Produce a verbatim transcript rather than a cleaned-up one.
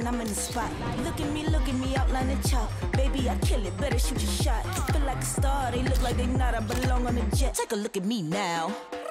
when I'm in the spot. Look at me, look at me, outline the chalk. Baby, I kill it, better shoot your shot. Feel like a star, they look like they not. I belong on a jet. Take a look at me now.